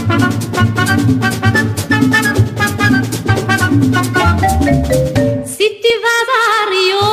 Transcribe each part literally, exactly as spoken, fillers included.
Si tu vas à Rio,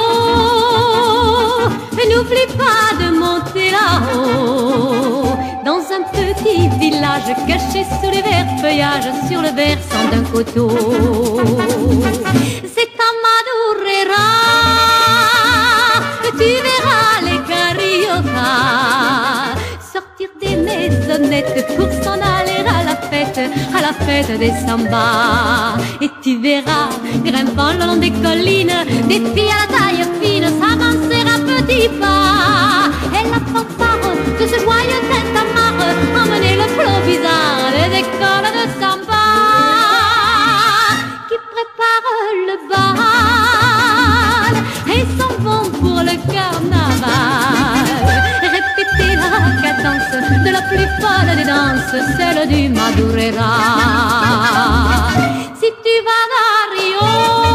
n'oublie pas de monter là-haut, dans un petit village caché sous les verts feuillages sur le versant d'un coteau. C'est à Madureira que tu verras les cariocas sortir des maisonnettes pour s'en aller à la fête, à la fête des sambas. Et tu verras, grimpant le long des collines, des filles à la taille fine s'avancer à petits pas. Et la fanfare de ce joyeux tintamarre emmener le flot bizarre des écoles de samba qui préparent le bal et s'en vont pour le carnaval. Répéter la cadence de la plus folle des danses, celle du Madureira. Si tu vas à Rio,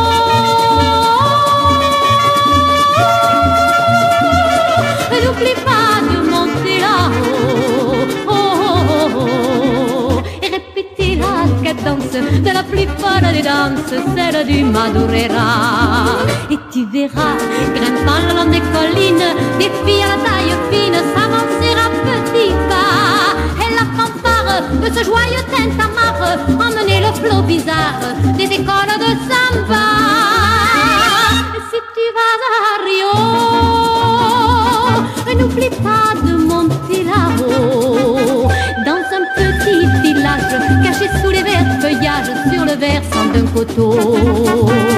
n'oublie pas de monter là-haut, oh, oh, oh, oh, et répéter la cadence de la plus folle des danses, celle du Madureira. Et tu verras, grimpant le long des collines, des filles à la taille fine s'avancer à petits pas. Et la fanfare de ce joyeux tintamarre emmener le flot bizarre des écoles de samba. Si tu vas à Rio, n'oublie pas de monter là-haut, dans un petit village caché sous les verts feuillages sur le versant d'un coteau.